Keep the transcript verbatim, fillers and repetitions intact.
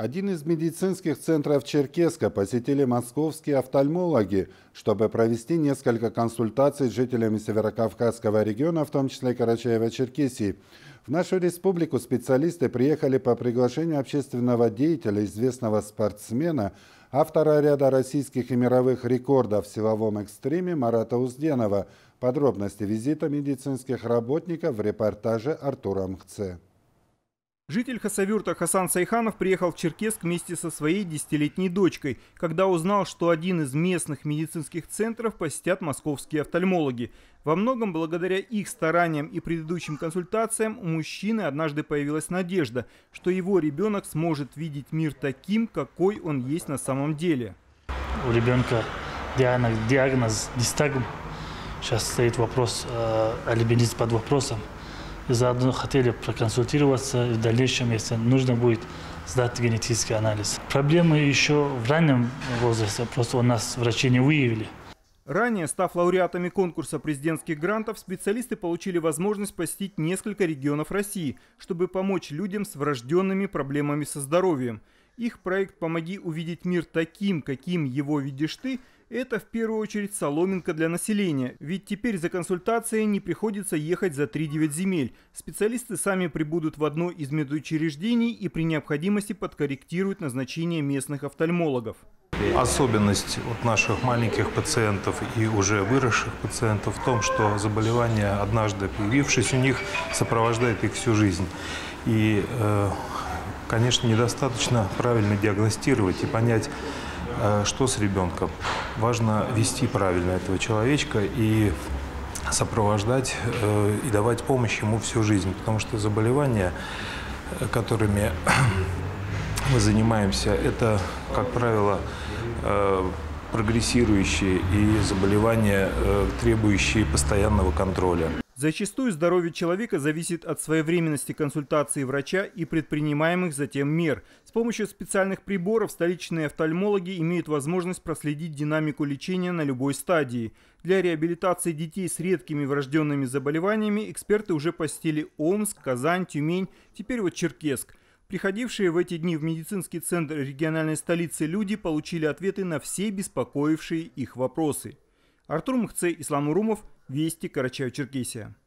Один из медицинских центров Черкесска посетили московские офтальмологи, чтобы провести несколько консультаций с жителями Северокавказского региона, в том числе Карачаево-Черкесии. В нашу республику специалисты приехали по приглашению общественного деятеля, известного спортсмена, автора ряда российских и мировых рекордов в силовом экстриме Марата Узденова. Подробности визита медицинских работников в репортаже Артура Мхце. Житель Хасавюрта Хасан Сайханов приехал в Черкесск вместе со своей десятилетней дочкой, когда узнал, что один из местных медицинских центров посетят московские офтальмологи. Во многом благодаря их стараниям и предыдущим консультациям у мужчины однажды появилась надежда, что его ребенок сможет видеть мир таким, какой он есть на самом деле. У ребенка диагноз, диагноз дистагм. Сейчас стоит вопрос, аллергенизм под вопросом. И заодно хотели проконсультироваться и в дальнейшем, если нужно будет, сдать генетический анализ. Проблемы еще в раннем возрасте, просто у нас врачи не выявили. Ранее, став лауреатами конкурса президентских грантов, специалисты получили возможность посетить несколько регионов России, чтобы помочь людям с врожденными проблемами со здоровьем. Их проект «Помоги увидеть мир таким, каким его видишь ты» – это в первую очередь соломинка для населения, ведь теперь за консультацией не приходится ехать за три-девять земель. Специалисты сами прибудут в одно из медучреждений и при необходимости подкорректируют назначение местных офтальмологов. Особенность вот наших маленьких пациентов и уже выросших пациентов в том, что заболевание, однажды появившись у них, сопровождает их всю жизнь. И, конечно, недостаточно правильно диагностировать и понять, что с ребенком. Важно вести правильно этого человечка и сопровождать и давать помощь ему всю жизнь. Потому что заболевания, которыми мы занимаемся, это, как правило, прогрессирующие и заболевания, требующие постоянного контроля. Зачастую здоровье человека зависит от своевременности консультации врача и предпринимаемых затем мер. С помощью специальных приборов столичные офтальмологи имеют возможность проследить динамику лечения на любой стадии. Для реабилитации детей с редкими врожденными заболеваниями эксперты уже посетили Омск, Казань, Тюмень, теперь вот Черкесск. Приходившие в эти дни в медицинский центр региональной столицы люди получили ответы на все беспокоившие их вопросы. Артур Мхце, Ислам Урумов, Вести, Карачаево-Черкесия.